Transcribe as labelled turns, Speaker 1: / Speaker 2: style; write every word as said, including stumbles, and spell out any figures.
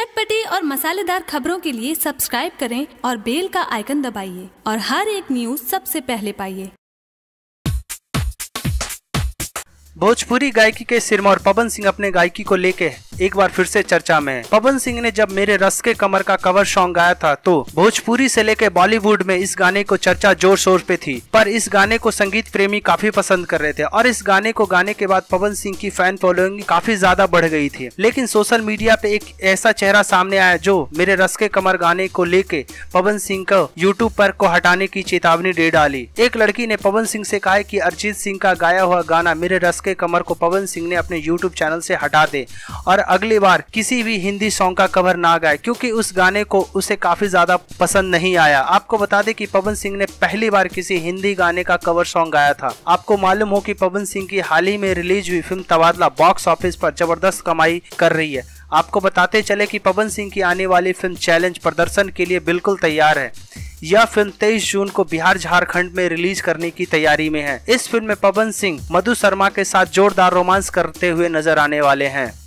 Speaker 1: चटपटी और मसालेदार खबरों के लिए सब्सक्राइब करें और बेल का आइकन दबाइए और हर एक न्यूज सबसे पहले पाइए।
Speaker 2: भोजपुरी गायकी के सिरमौर पवन सिंह अपने गायकी को लेके एक बार फिर से चर्चा में है। पवन सिंह ने जब मेरे रस के कमर का कवर सॉन्ग गाया था तो भोजपुरी से लेके बॉलीवुड में इस गाने को चर्चा जोर शोर पे थी, पर इस गाने को संगीत प्रेमी काफी पसंद कर रहे थे और इस गाने को गाने के बाद पवन सिंह की फैन फॉलोइंग काफी ज्यादा बढ़ गई थी। लेकिन सोशल मीडिया पे एक ऐसा चेहरा सामने आया जो मेरे रस के कमर गाने को लेके पवन सिंह को यूट्यूब पर को हटाने की चेतावनी दे डाली। एक लड़की ने पवन सिंह से कहा कि अरिजीत सिंह का गाया हुआ गाना मेरे रस के कमर को पवन सिंह ने अपने यूट्यूब चैनल से हटा दे और अगली बार किसी भी हिंदी सॉन्ग का कवर ना गाए, क्योंकि उस गाने को उसे काफी ज्यादा पसंद नहीं आया। आपको बता दें कि पवन सिंह ने पहली बार किसी हिंदी गाने का कवर सॉन्ग गाया था। आपको मालूम हो कि पवन सिंह की हाल ही में रिलीज हुई फिल्म तबादला बॉक्स ऑफिस पर जबरदस्त कमाई कर रही है। आपको बताते चले कि पवन सिंह की आने वाली फिल्म चैलेंज प्रदर्शन के लिए बिल्कुल तैयार है। यह फिल्म तेईस जून को बिहार झारखंड में रिलीज करने की तैयारी में है। इस फिल्म में पवन सिंह मधु शर्मा के साथ जोरदार रोमांस करते हुए नजर आने वाले हैं।